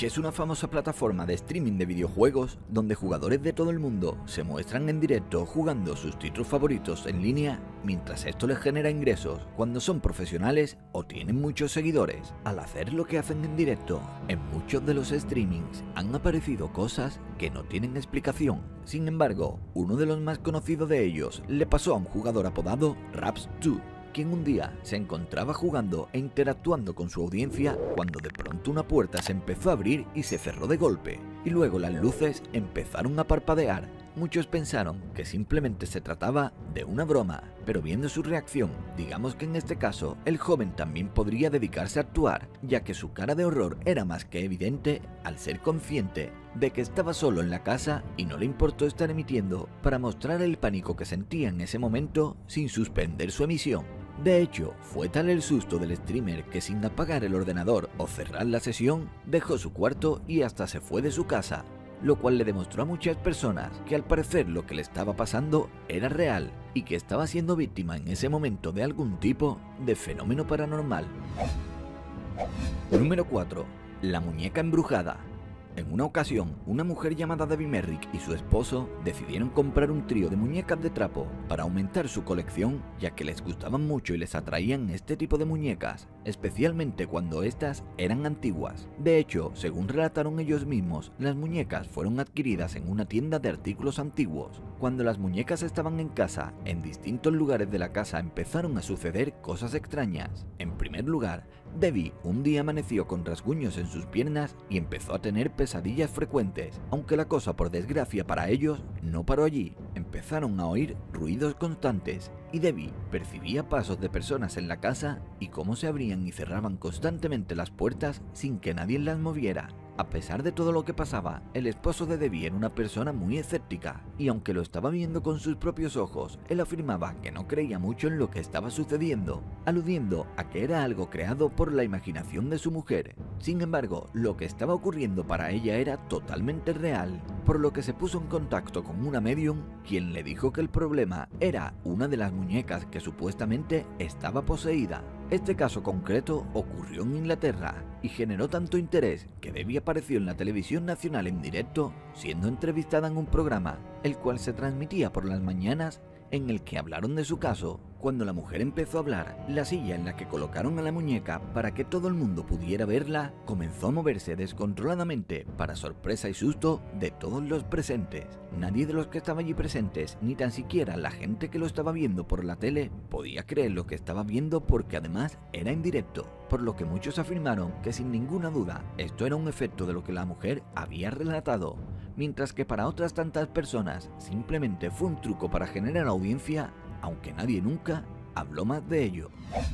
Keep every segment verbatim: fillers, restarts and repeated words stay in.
Twitch es una famosa plataforma de streaming de videojuegos donde jugadores de todo el mundo se muestran en directo jugando sus títulos favoritos en línea, mientras esto les genera ingresos cuando son profesionales o tienen muchos seguidores. Al hacer lo que hacen en directo, en muchos de los streamings han aparecido cosas que no tienen explicación. Sin embargo, uno de los más conocidos de ellos le pasó a un jugador apodado Raps dos, quien un día se encontraba jugando e interactuando con su audiencia cuando de pronto una puerta se empezó a abrir y se cerró de golpe, y luego las luces empezaron a parpadear. Muchos pensaron que simplemente se trataba de una broma, pero viendo su reacción, digamos que en este caso el joven también podría dedicarse a actuar, ya que su cara de horror era más que evidente al ser consciente de que estaba solo en la casa y no le importó estar emitiendo para mostrar el pánico que sentía en ese momento sin suspender su emisión. De hecho, fue tal el susto del streamer que sin apagar el ordenador o cerrar la sesión, dejó su cuarto y hasta se fue de su casa, lo cual le demostró a muchas personas que al parecer lo que le estaba pasando era real y que estaba siendo víctima en ese momento de algún tipo de fenómeno paranormal. Número cuatro. La muñeca embrujada. En una ocasión, una mujer llamada Debbie Merrick y su esposo decidieron comprar un trío de muñecas de trapo para aumentar su colección, ya que les gustaban mucho y les atraían este tipo de muñecas, especialmente cuando estas eran antiguas. De hecho, según relataron ellos mismos, las muñecas fueron adquiridas en una tienda de artículos antiguos. Cuando las muñecas estaban en casa, en distintos lugares de la casa empezaron a suceder cosas extrañas. En primer lugar, Debbie un día amaneció con rasguños en sus piernas y empezó a tener pesadillas frecuentes, aunque la cosa por desgracia para ellos no paró allí. Empezaron a oír ruidos constantes y Debbie percibía pasos de personas en la casa y cómo se abrían y cerraban constantemente las puertas sin que nadie las moviera. A pesar de todo lo que pasaba, el esposo de Debbie era una persona muy escéptica, y aunque lo estaba viendo con sus propios ojos, él afirmaba que no creía mucho en lo que estaba sucediendo, aludiendo a que era algo creado por la imaginación de su mujer. Sin embargo, lo que estaba ocurriendo para ella era totalmente real, por lo que se puso en contacto con una medium, quien le dijo que el problema era una de las muñecas que supuestamente estaba poseída. Este caso concreto ocurrió en Inglaterra y generó tanto interés que Debbie apareció en la televisión nacional en directo, siendo entrevistada en un programa, el cual se transmitía por las mañanas, en el que hablaron de su caso. Cuando la mujer empezó a hablar, la silla en la que colocaron a la muñeca para que todo el mundo pudiera verla comenzó a moverse descontroladamente, para sorpresa y susto de todos los presentes. Nadie de los que estaban allí presentes, ni tan siquiera la gente que lo estaba viendo por la tele, podía creer lo que estaba viendo, porque además era en directo, por lo que muchos afirmaron que sin ninguna duda esto era un efecto de lo que la mujer había relatado, mientras que para otras tantas personas simplemente fue un truco para generar audiencia, aunque nadie nunca habló más de ello.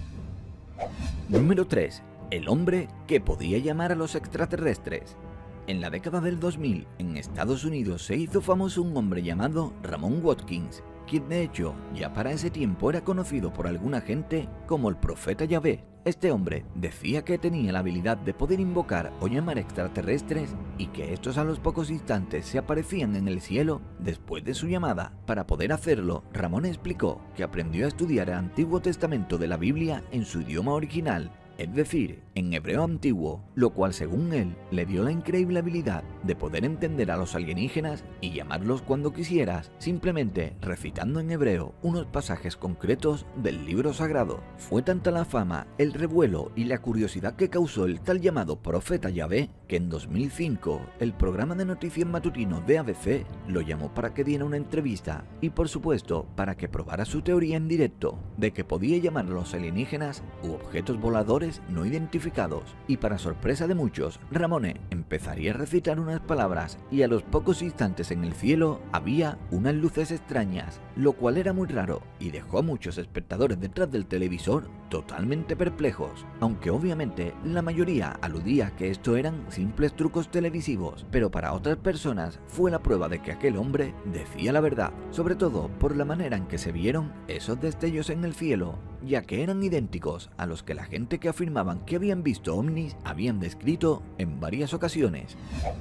Número tres. El hombre que podía llamar a los extraterrestres. En la década del dos mil, en Estados Unidos se hizo famoso un hombre llamado Ramon Watkins, quien de hecho ya para ese tiempo era conocido por alguna gente como el profeta Yahvé. Este hombre decía que tenía la habilidad de poder invocar o llamar extraterrestres y que estos a los pocos instantes se aparecían en el cielo después de su llamada. Para poder hacerlo, Ramón explicó que aprendió a estudiar el Antiguo Testamento de la Biblia en su idioma original, es decir, en hebreo antiguo, lo cual según él le dio la increíble habilidad de poder entender a los alienígenas y llamarlos cuando quisieras, simplemente recitando en hebreo unos pasajes concretos del libro sagrado. Fue tanta la fama, el revuelo y la curiosidad que causó el tal llamado profeta Yahvé, que en dos mil cinco el programa de noticias matutino de A B C lo llamó para que diera una entrevista y por supuesto para que probara su teoría en directo de que podía llamar a los alienígenas u objetos voladores no identificados. Y para sorpresa de muchos, Ramone empezaría a recitar unas palabras y a los pocos instantes en el cielo había unas luces extrañas, lo cual era muy raro y dejó a muchos espectadores detrás del televisor totalmente perplejos, aunque obviamente la mayoría aludía que esto eran simples trucos televisivos, pero para otras personas fue la prueba de que aquel hombre decía la verdad, sobre todo por la manera en que se vieron esos destellos en el cielo, ya que eran idénticos a los que la gente que afirmaban que habían visto ovnis habían descrito en varias ocasiones.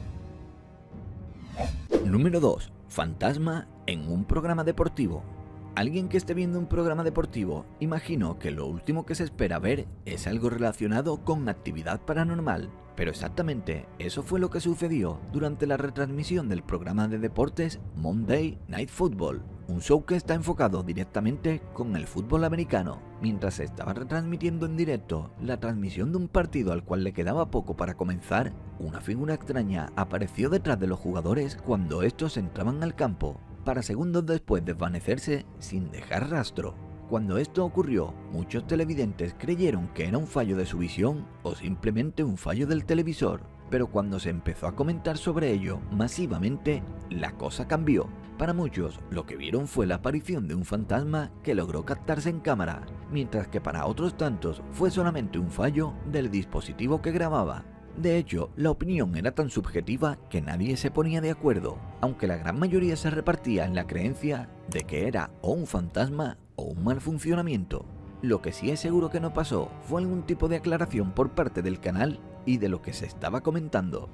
Número dos. Fantasma en un programa deportivo. Alguien que esté viendo un programa deportivo, imagino que lo último que se espera ver es algo relacionado con actividad paranormal. Pero exactamente eso fue lo que sucedió durante la retransmisión del programa de deportes Monday Night Football, un show que está enfocado directamente con el fútbol americano. Mientras se estaba retransmitiendo en directo la transmisión de un partido al cual le quedaba poco para comenzar, una figura extraña apareció detrás de los jugadores cuando estos entraban al campo, para segundos después desvanecerse sin dejar rastro. Cuando esto ocurrió, muchos televidentes creyeron que era un fallo de su visión o simplemente un fallo del televisor, pero cuando se empezó a comentar sobre ello masivamente, la cosa cambió. Para muchos, lo que vieron fue la aparición de un fantasma que logró captarse en cámara, mientras que para otros tantos fue solamente un fallo del dispositivo que grababa. De hecho, la opinión era tan subjetiva que nadie se ponía de acuerdo, aunque la gran mayoría se repartía en la creencia de que era o un fantasma o un mal funcionamiento. Lo que sí es seguro que no pasó fue algún tipo de aclaración por parte del canal y de lo que se estaba comentando.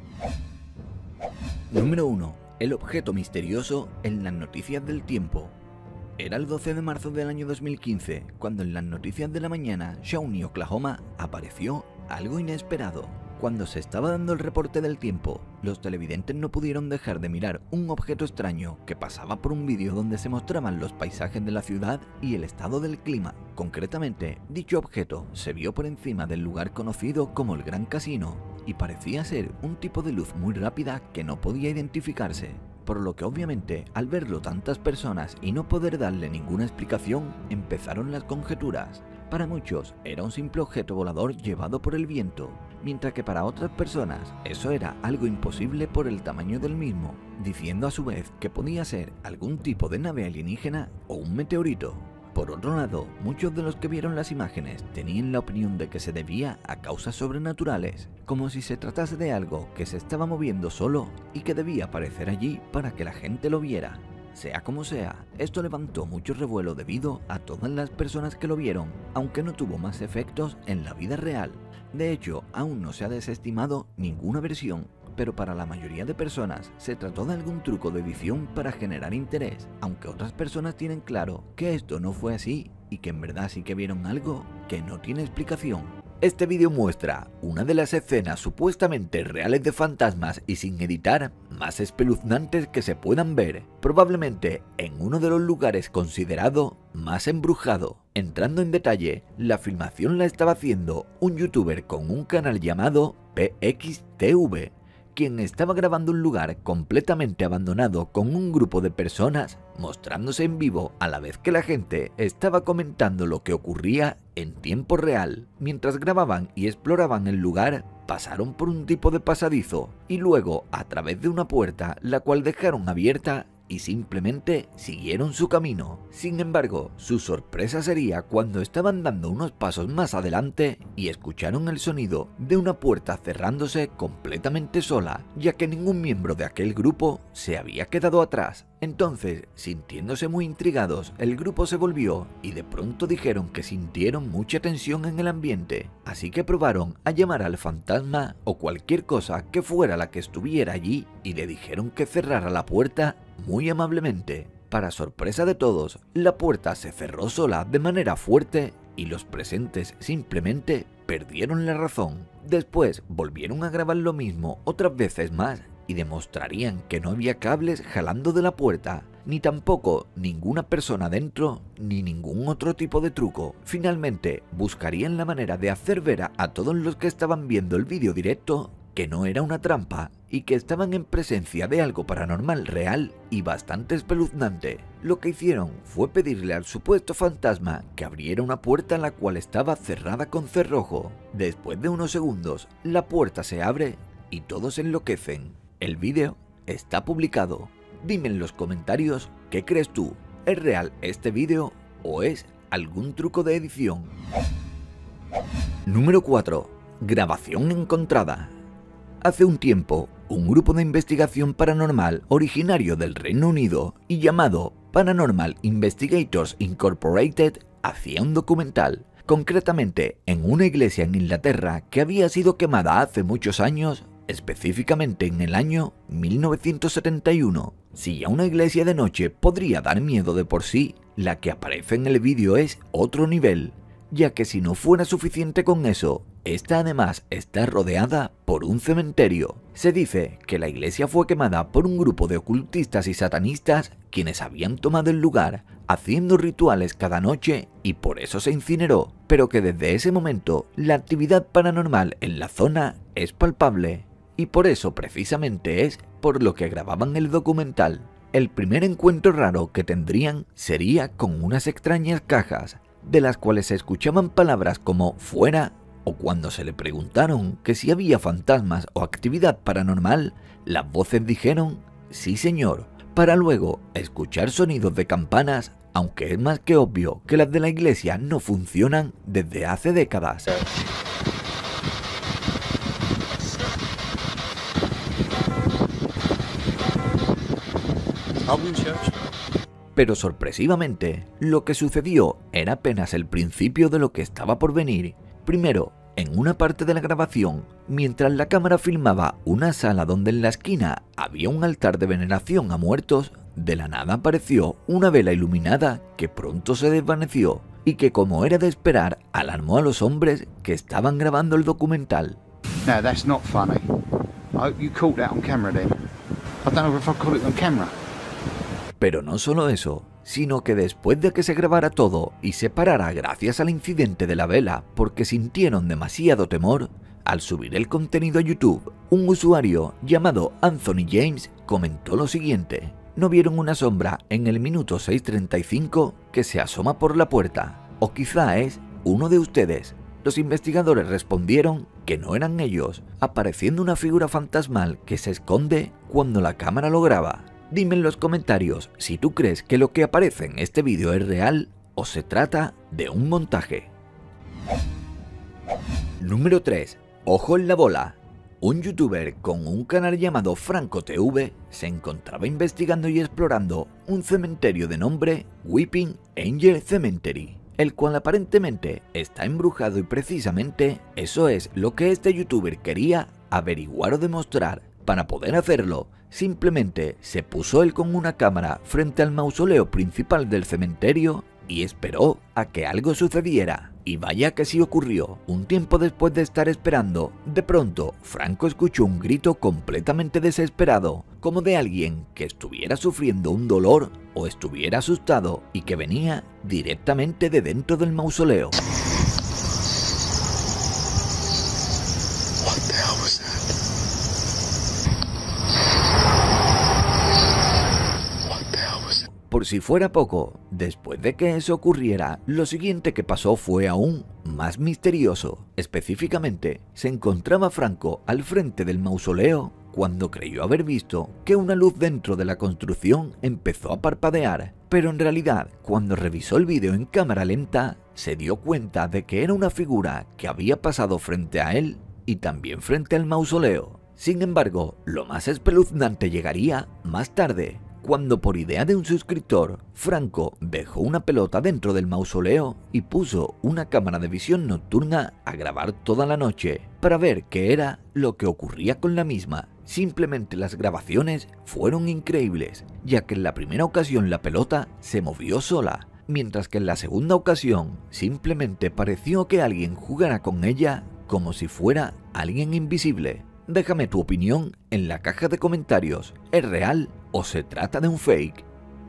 Número uno. El objeto misterioso en las noticias del tiempo. Era el doce de marzo del año dos mil quince, cuando en las noticias de la mañana, Shawnee, Oklahoma, apareció algo inesperado. Cuando se estaba dando el reporte del tiempo, los televidentes no pudieron dejar de mirar un objeto extraño que pasaba por un vídeo donde se mostraban los paisajes de la ciudad y el estado del clima. Concretamente, dicho objeto se vio por encima del lugar conocido como el Gran Casino y parecía ser un tipo de luz muy rápida que no podía identificarse. Por lo que obviamente, al verlo tantas personas y no poder darle ninguna explicación, empezaron las conjeturas. Para muchos era un simple objeto volador llevado por el viento, mientras que para otras personas eso era algo imposible por el tamaño del mismo, diciendo a su vez que podía ser algún tipo de nave alienígena o un meteorito. Por otro lado, muchos de los que vieron las imágenes tenían la opinión de que se debía a causas sobrenaturales, como si se tratase de algo que se estaba moviendo solo y que debía aparecer allí para que la gente lo viera. Sea como sea, esto levantó mucho revuelo debido a todas las personas que lo vieron, aunque no tuvo más efectos en la vida real. De hecho, aún no se ha desestimado ninguna versión, pero para la mayoría de personas se trató de algún truco de edición para generar interés, aunque otras personas tienen claro que esto no fue así y que en verdad sí que vieron algo que no tiene explicación. Este vídeo muestra una de las escenas supuestamente reales de fantasmas y sin editar más espeluznantes que se puedan ver, probablemente en uno de los lugares considerado más embrujado. Entrando en detalle, la filmación la estaba haciendo un youtuber con un canal llamado P X T V, quien estaba grabando un lugar completamente abandonado con un grupo de personas mostrándose en vivo a la vez que la gente estaba comentando lo que ocurría en tiempo real. Mientras grababan y exploraban el lugar, pasaron por un tipo de pasadizo y luego a través de una puerta, la cual dejaron abierta y simplemente siguieron su camino. Sin embargo, su sorpresa sería cuando estaban dando unos pasos más adelante y escucharon el sonido de una puerta cerrándose completamente sola, ya que ningún miembro de aquel grupo se había quedado atrás. Entonces, sintiéndose muy intrigados, el grupo se volvió y de pronto dijeron que sintieron mucha tensión en el ambiente, así que probaron a llamar al fantasma o cualquier cosa que fuera la que estuviera allí y le dijeron que cerrara la puerta muy amablemente. Para sorpresa de todos, la puerta se cerró sola de manera fuerte y los presentes simplemente perdieron la razón. Después volvieron a grabar lo mismo otras veces más y demostrarían que no había cables jalando de la puerta, ni tampoco ninguna persona dentro, ni ningún otro tipo de truco. Finalmente, buscarían la manera de hacer ver a todos los que estaban viendo el vídeo directo que no era una trampa y que estaban en presencia de algo paranormal real y bastante espeluznante. Lo que hicieron fue pedirle al supuesto fantasma que abriera una puerta la cual estaba cerrada con cerrojo. Después de unos segundos, la puerta se abre y todos enloquecen. El vídeo está publicado. Dime en los comentarios qué crees tú. ¿Es real este vídeo o es algún truco de edición? Número cuatro. Grabación encontrada. Hace un tiempo, un grupo de investigación paranormal originario del Reino Unido y llamado Paranormal Investigators Incorporated hacía un documental, concretamente en una iglesia en Inglaterra que había sido quemada hace muchos años, específicamente en el año mil novecientos setenta y uno. Si ya una iglesia de noche podría dar miedo de por sí, la que aparece en el vídeo es otro nivel. ya que si no fuera suficiente con eso, esta además está rodeada por un cementerio. Se dice que la iglesia fue quemada por un grupo de ocultistas y satanistas quienes habían tomado el lugar haciendo rituales cada noche y por eso se incineró, pero que desde ese momento la actividad paranormal en la zona es palpable y por eso precisamente es por lo que grababan el documental. El primer encuentro raro que tendrían sería con unas extrañas cajas, de las cuales se escuchaban palabras como fuera, o cuando se le preguntaron que si había fantasmas o actividad paranormal, las voces dijeron sí señor, para luego escuchar sonidos de campanas, aunque es más que obvio que las de la iglesia no funcionan desde hace décadas. Pero sorpresivamente, lo que sucedió era apenas el principio de lo que estaba por venir. Primero, en una parte de la grabación, mientras la cámara filmaba una sala donde en la esquina había un altar de veneración a muertos, de la nada apareció una vela iluminada que pronto se desvaneció y que, como era de esperar, alarmó a los hombres que estaban grabando el documental. No, that's not funny. I hope you caught that on camera then. I don't know if I caught it on camera. Pero no solo eso, sino que después de que se grabara todo y se parara gracias al incidente de la vela porque sintieron demasiado temor, al subir el contenido a YouTube, un usuario llamado Anthony James comentó lo siguiente: ¿no vieron una sombra en el minuto seis treinta y cinco que se asoma por la puerta? O quizá es uno de ustedes. Los investigadores respondieron que no eran ellos, apareciendo una figura fantasmal que se esconde cuando la cámara lo graba. Dime en los comentarios si tú crees que lo que aparece en este vídeo es real o se trata de un montaje. Número tres. Ojo en la bola. Un youtuber con un canal llamado Franco T V se encontraba investigando y explorando un cementerio de nombre Weeping Angel Cemetery, el cual aparentemente está embrujado y precisamente eso es lo que este youtuber quería averiguar o demostrar. Para poder hacerlo, simplemente se puso él con una cámara frente al mausoleo principal del cementerio y esperó a que algo sucediera. Y vaya que sí ocurrió. Un tiempo después de estar esperando, de pronto Franco escuchó un grito completamente desesperado, como de alguien que estuviera sufriendo un dolor o estuviera asustado y que venía directamente de dentro del mausoleo. Por si fuera poco, después de que eso ocurriera, lo siguiente que pasó fue aún más misterioso. Específicamente, se encontraba Franco al frente del mausoleo cuando creyó haber visto que una luz dentro de la construcción empezó a parpadear, pero en realidad, cuando revisó el vídeo en cámara lenta, se dio cuenta de que era una figura que había pasado frente a él y también frente al mausoleo. Sin embargo, lo más espeluznante llegaría más tarde, cuando por idea de un suscriptor, Franco dejó una pelota dentro del mausoleo y puso una cámara de visión nocturna a grabar toda la noche para ver qué era lo que ocurría con la misma. Simplemente las grabaciones fueron increíbles, ya que en la primera ocasión la pelota se movió sola, mientras que en la segunda ocasión simplemente pareció que alguien jugara con ella como si fuera alguien invisible. Déjame tu opinión en la caja de comentarios. ¿Es real o se trata de un fake?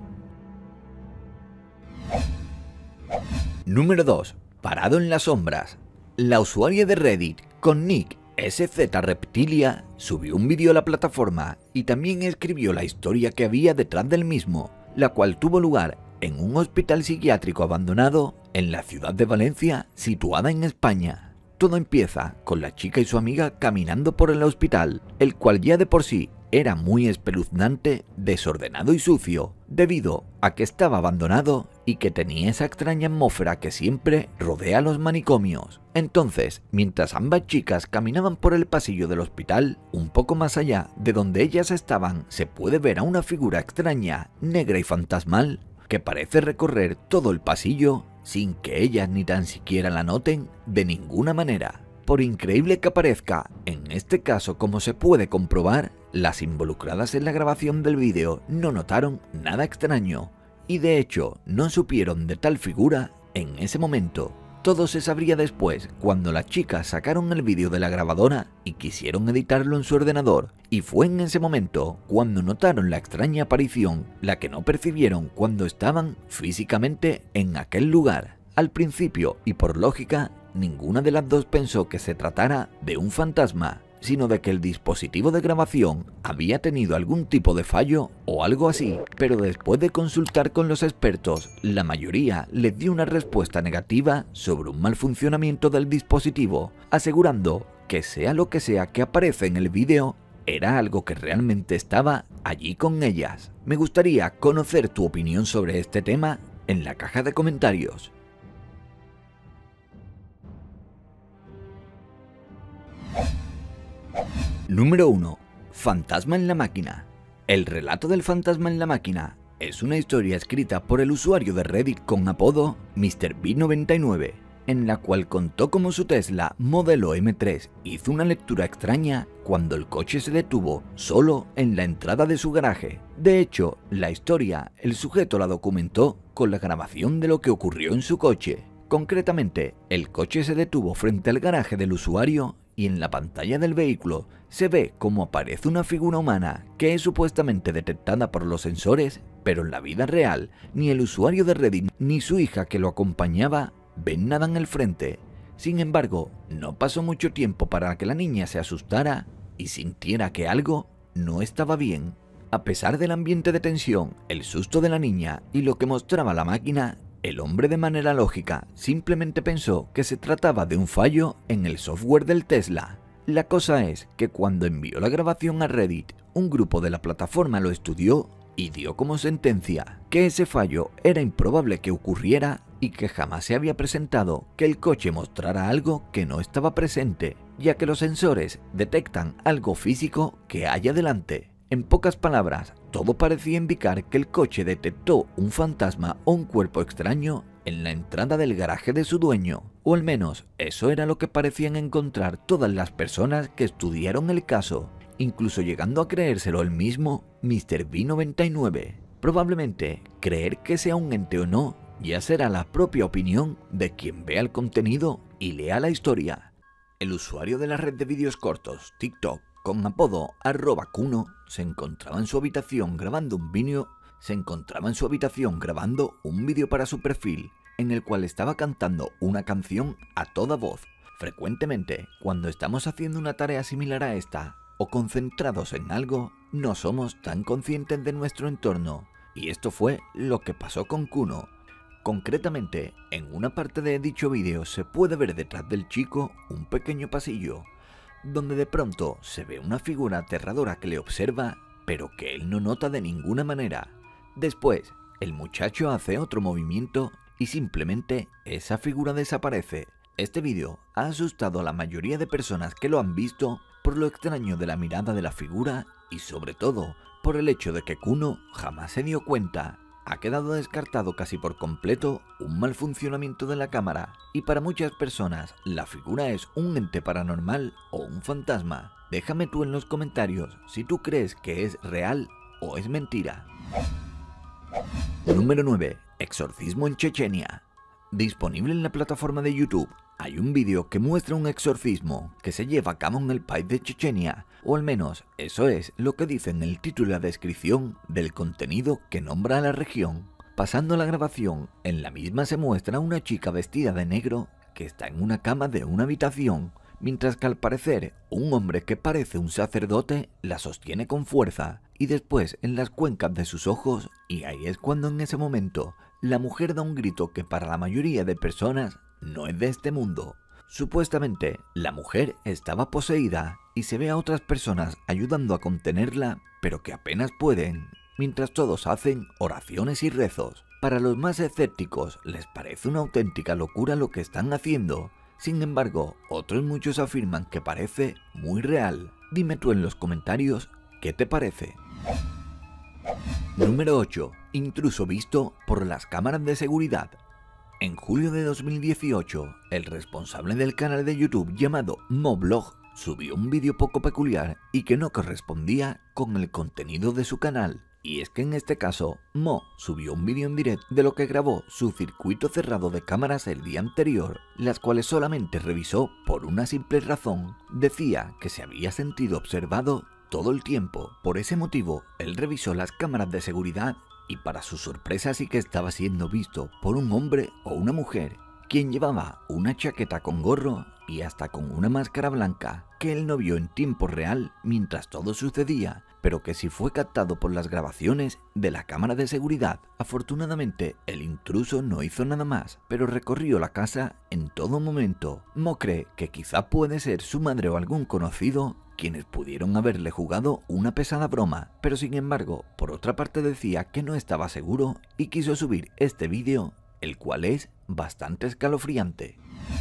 Número dos. Parado en las sombras. La usuaria de Reddit con nick S Z Reptilia subió un vídeo a la plataforma y también escribió la historia que había detrás del mismo, la cual tuvo lugar en un hospital psiquiátrico abandonado en la ciudad de Valencia, situada en España. Todo empieza con la chica y su amiga caminando por el hospital, el cual ya de por sí era muy espeluznante, desordenado y sucio, debido a que estaba abandonado y que tenía esa extraña atmósfera que siempre rodea los manicomios. Entonces, mientras ambas chicas caminaban por el pasillo del hospital, un poco más allá de donde ellas estaban, se puede ver a una figura extraña, negra y fantasmal, que parece recorrer todo el pasillo sin que ellas ni tan siquiera la noten de ninguna manera. Por increíble que parezca, en este caso, como se puede comprobar, las involucradas en la grabación del vídeo no notaron nada extraño y de hecho no supieron de tal figura en ese momento. Todo se sabría después, cuando las chicas sacaron el vídeo de la grabadora y quisieron editarlo en su ordenador, y fue en ese momento cuando notaron la extraña aparición, la que no percibieron cuando estaban físicamente en aquel lugar. Al principio, y por lógica, ninguna de las dos pensó que se tratara de un fantasma, sino de que el dispositivo de grabación había tenido algún tipo de fallo o algo así, pero después de consultar con los expertos, la mayoría les dio una respuesta negativa sobre un mal funcionamiento del dispositivo, asegurando que sea lo que sea que aparece en el vídeo, era algo que realmente estaba allí con ellas. Me gustaría conocer tu opinión sobre este tema en la caja de comentarios. Número uno. Fantasma en la máquina. El relato del fantasma en la máquina es una historia escrita por el usuario de Reddit con apodo mister B noventa y nueve, en la cual contó cómo su Tesla modelo M tres hizo una lectura extraña cuando el coche se detuvo solo en la entrada de su garaje. De hecho, la historia el sujeto la documentó con la grabación de lo que ocurrió en su coche. Concretamente, el coche se detuvo frente al garaje del usuario y en la pantalla del vehículo se ve cómo aparece una figura humana que es supuestamente detectada por los sensores, pero en la vida real ni el usuario de Reddit ni su hija que lo acompañaba ven nada en el frente. Sin embargo, no pasó mucho tiempo para que la niña se asustara y sintiera que algo no estaba bien. A pesar del ambiente de tensión, el susto de la niña y lo que mostraba la máquina, el hombre de manera lógica simplemente pensó que se trataba de un fallo en el software del Tesla. La cosa es que cuando envió la grabación a Reddit, un grupo de la plataforma lo estudió y dio como sentencia que ese fallo era improbable que ocurriera y que jamás se había presentado que el coche mostrara algo que no estaba presente, ya que los sensores detectan algo físico que hay adelante. En pocas palabras, todo parecía indicar que el coche detectó un fantasma o un cuerpo extraño en la entrada del garaje de su dueño, o al menos eso era lo que parecían encontrar todas las personas que estudiaron el caso, incluso llegando a creérselo el mismo mister B noventa y nueve. Probablemente creer que sea un ente o no ya será la propia opinión de quien vea el contenido y lea la historia. El usuario de la red de vídeos cortos TikTok con apodo arroba Kuno se encontraba en su habitación grabando un vídeo se encontraba en su habitación grabando un vídeo para su perfil en el cual estaba cantando una canción a toda voz. Frecuentemente, cuando estamos haciendo una tarea similar a esta o concentrados en algo, no somos tan conscientes de nuestro entorno, y esto fue lo que pasó con Kuno. Concretamente, en una parte de dicho vídeo se puede ver detrás del chico un pequeño pasillo, donde de pronto se ve una figura aterradora que le observa, pero que él no nota de ninguna manera. Después, el muchacho hace otro movimiento y simplemente esa figura desaparece. Este vídeo ha asustado a la mayoría de personas que lo han visto por lo extraño de la mirada de la figura y sobre todo por el hecho de que Kuno jamás se dio cuenta. Ha quedado descartado casi por completo un mal funcionamiento de la cámara, y para muchas personas la figura es un ente paranormal o un fantasma. Déjame tú en los comentarios si tú crees que es real o es mentira. Número nueve. Exorcismo en Chechenia. Disponible en la plataforma de YouTube, hay un vídeo que muestra un exorcismo que se lleva a cabo en el país de Chechenia, o al menos eso es lo que dice en el título y la descripción del contenido que nombra a la región. Pasando la grabación, en la misma se muestra a una chica vestida de negro que está en una cama de una habitación, mientras que al parecer un hombre que parece un sacerdote la sostiene con fuerza y después en las cuencas de sus ojos, y ahí es cuando en ese momento la mujer da un grito que para la mayoría de personas no es de este mundo. Supuestamente la mujer estaba poseída y se ve a otras personas ayudando a contenerla, pero que apenas pueden, mientras todos hacen oraciones y rezos. Para los más escépticos les parece una auténtica locura lo que están haciendo. Sin embargo, otros muchos afirman que parece muy real. Dime tú en los comentarios qué te parece. Número ocho. Intruso visto por las cámaras de seguridad. En julio de dos mil dieciocho, el responsable del canal de YouTube llamado Moblog subió un vídeo poco peculiar y que no correspondía con el contenido de su canal. Y es que en este caso, Mo subió un vídeo en directo de lo que grabó su circuito cerrado de cámaras el día anterior, las cuales solamente revisó por una simple razón. Decía que se había sentido observado todo el tiempo. Por ese motivo, él revisó las cámaras de seguridad y para su sorpresa sí que estaba siendo visto por un hombre o una mujer, quien llevaba una chaqueta con gorro y hasta con una máscara blanca, que él no vio en tiempo real mientras todo sucedía, pero que sí fue captado por las grabaciones de la cámara de seguridad. Afortunadamente, el intruso no hizo nada más, pero recorrió la casa en todo momento. Mo cree que quizá puede ser su madre o algún conocido quienes pudieron haberle jugado una pesada broma, pero sin embargo, por otra parte decía que no estaba seguro y quiso subir este vídeo, el cual es bastante escalofriante.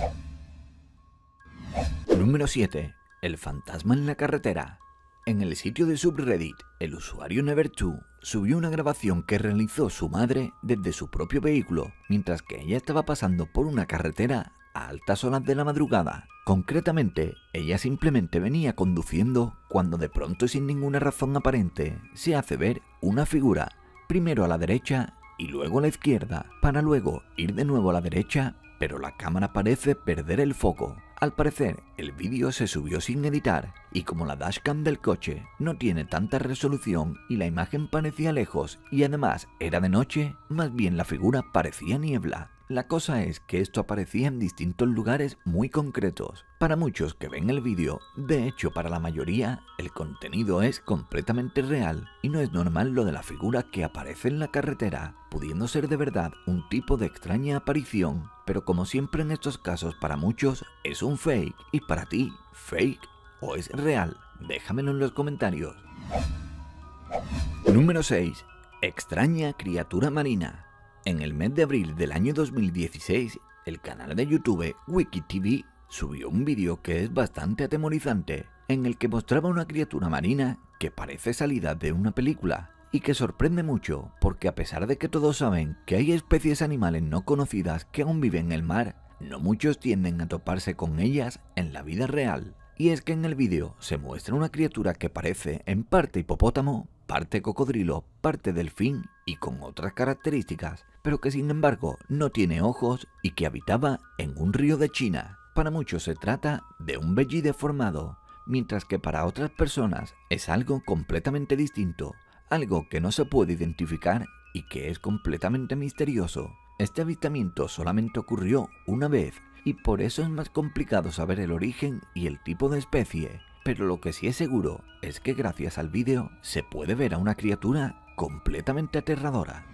Número siete. El fantasma en la carretera. En el sitio de subreddit, el usuario Never two subió una grabación que realizó su madre desde su propio vehículo, mientras que ella estaba pasando por una carretera a altas horas de la madrugada. Concretamente, ella simplemente venía conduciendo cuando de pronto y sin ninguna razón aparente se hace ver una figura, primero a la derecha y luego a la izquierda, para luego ir de nuevo a la derecha, pero la cámara parece perder el foco. Al parecer, el vídeo se subió sin editar, y como la dashcam del coche no tiene tanta resolución y la imagen parecía lejos y además era de noche, más bien la figura parecía niebla. La cosa es que esto aparecía en distintos lugares muy concretos. Para muchos que ven el vídeo, de hecho para la mayoría, el contenido es completamente real y no es normal lo de la figura que aparece en la carretera, pudiendo ser de verdad un tipo de extraña aparición, pero como siempre en estos casos para muchos es un fake. ¿Y para ti, fake o es real? Déjamelo en los comentarios. Número seis. Extraña criatura marina. En el mes de abril del año dos mil dieciséis, el canal de YouTube WikiTV subió un vídeo que es bastante atemorizante, en el que mostraba una criatura marina que parece salida de una película, y que sorprende mucho porque a pesar de que todos saben que hay especies animales no conocidas que aún viven en el mar, no muchos tienden a toparse con ellas en la vida real. Y es que en el vídeo se muestra una criatura que parece en parte hipopótamo, parte cocodrilo, parte delfín y con otras características, pero que sin embargo no tiene ojos y que habitaba en un río de China. Para muchos se trata de un veggie deformado, mientras que para otras personas es algo completamente distinto, algo que no se puede identificar y que es completamente misterioso. Este avistamiento solamente ocurrió una vez y por eso es más complicado saber el origen y el tipo de especie, pero lo que sí es seguro es que gracias al vídeo se puede ver a una criatura completamente aterradora.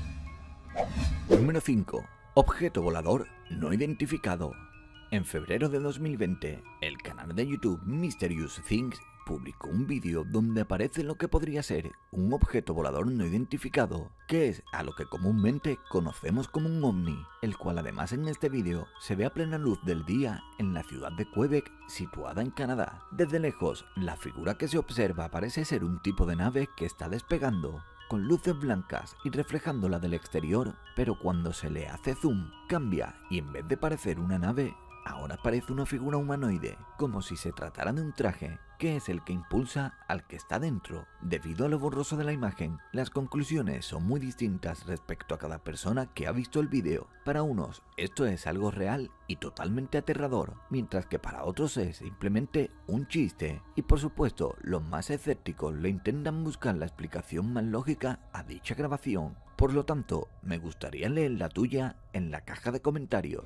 Número cinco. Objeto volador no identificado. En febrero de dos mil veinte, el canal de YouTube Mysterious Things publicó un vídeo donde aparece lo que podría ser un objeto volador no identificado, que es a lo que comúnmente conocemos como un ovni, el cual además en este vídeo se ve a plena luz del día en la ciudad de Quebec, situada en Canadá. Desde lejos, la figura que se observa parece ser un tipo de nave que está despegando, con luces blancas y reflejándola del exterior, pero cuando se le hace zoom, cambia y en vez de parecer una nave, ahora parece una figura humanoide, como si se tratara de un traje, que es el que impulsa al que está dentro. Debido a lo borroso de la imagen, las conclusiones son muy distintas respecto a cada persona que ha visto el vídeo. Para unos, esto es algo real y totalmente aterrador, mientras que para otros es simplemente un chiste. Y por supuesto, los más escépticos le intentan buscar la explicación más lógica a dicha grabación. Por lo tanto, me gustaría leer la tuya en la caja de comentarios.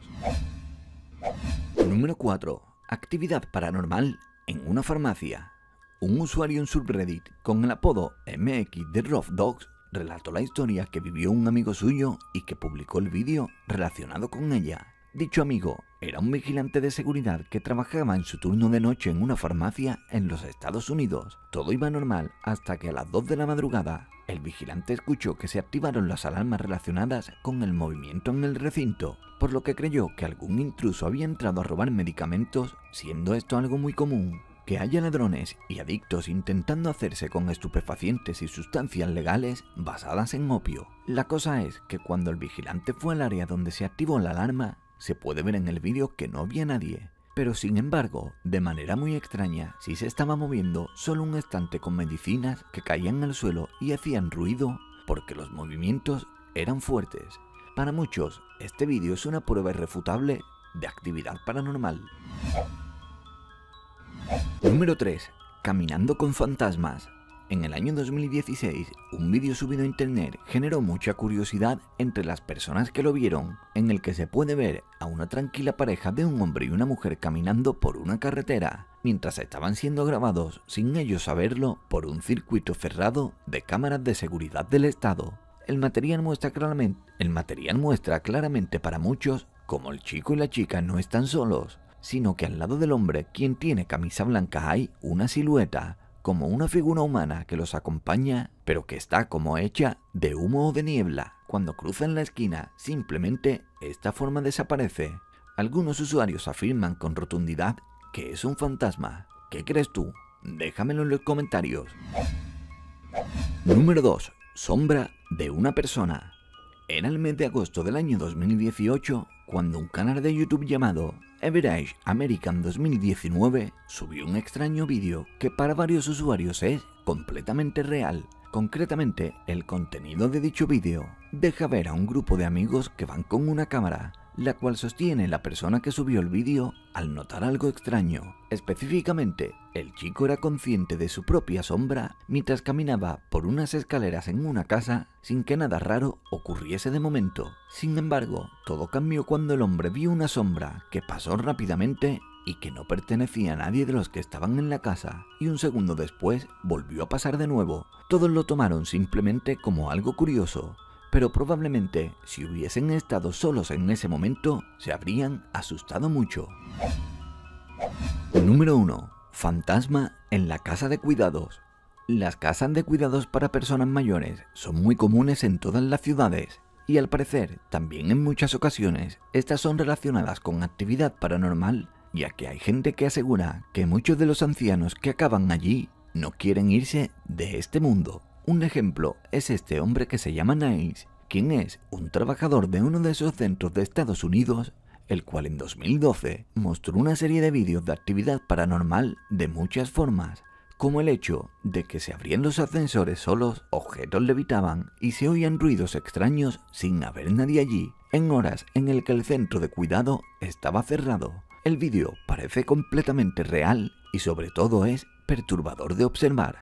Número cuatro. Actividad paranormal en una farmacia. Un usuario en subreddit con el apodo M X de Rough Dogs relató la historia que vivió un amigo suyo y que publicó el vídeo relacionado con ella. Dicho amigo era un vigilante de seguridad que trabajaba en su turno de noche en una farmacia en los Estados Unidos. Todo iba normal hasta que a las dos de la madrugada el vigilante escuchó que se activaron las alarmas relacionadas con el movimiento en el recinto, por lo que creyó que algún intruso había entrado a robar medicamentos, siendo esto algo muy común. Que haya ladrones y adictos intentando hacerse con estupefacientes y sustancias legales basadas en opio. La cosa es que cuando el vigilante fue al área donde se activó la alarma, se puede ver en el vídeo que no había nadie, Pero sin embargo, de manera muy extraña, sí se estaba moviendo solo un estante con medicinas que caían al suelo y hacían ruido porque los movimientos eran fuertes. Para muchos, este vídeo es una prueba irrefutable de actividad paranormal. Número tres. Caminando con fantasmas. En el año dos mil dieciséis, un vídeo subido a internet generó mucha curiosidad entre las personas que lo vieron, en el que se puede ver a una tranquila pareja de un hombre y una mujer caminando por una carretera, mientras estaban siendo grabados sin ellos saberlo por un circuito cerrado de cámaras de seguridad del estado. El material muestra claramente, el material muestra claramente para muchos cómo el chico y la chica no están solos, sino que al lado del hombre, quien tiene camisa blanca, hay una silueta, como una figura humana que los acompaña, pero que está como hecha de humo o de niebla. Cuando cruzan la esquina, simplemente esta forma desaparece. Algunos usuarios afirman con rotundidad que es un fantasma. ¿Qué crees tú? Déjamelo en los comentarios. Número dos. Sombra de una persona. Era el mes de agosto del año dos mil dieciocho cuando un canal de YouTube llamado Average American dos mil diecinueve subió un extraño vídeo que para varios usuarios es completamente real. Concretamente, el contenido de dicho vídeo deja ver a un grupo de amigos que van con una cámara, la cual sostiene la persona que subió el vídeo al notar algo extraño. Específicamente, el chico era consciente de su propia sombra mientras caminaba por unas escaleras en una casa sin que nada raro ocurriese de momento. Sin embargo, todo cambió cuando el hombre vio una sombra que pasó rápidamente y que no pertenecía a nadie de los que estaban en la casa, y un segundo después volvió a pasar de nuevo. Todos lo tomaron simplemente como algo curioso, pero probablemente si hubiesen estado solos en ese momento se habrían asustado mucho. Número uno. Fantasma en la casa de cuidados. Las casas de cuidados para personas mayores son muy comunes en todas las ciudades, y al parecer también en muchas ocasiones estas son relacionadas con actividad paranormal, ya que hay gente que asegura que muchos de los ancianos que acaban allí no quieren irse de este mundo. Un ejemplo es este hombre que se llama Niles, quien es un trabajador de uno de esos centros de Estados Unidos, el cual en dos mil doce mostró una serie de vídeos de actividad paranormal de muchas formas, como el hecho de que se abrían los ascensores solos, objetos levitaban y se oían ruidos extraños sin haber nadie allí, en horas en el que el centro de cuidado estaba cerrado. El vídeo parece completamente real y sobre todo es perturbador de observar.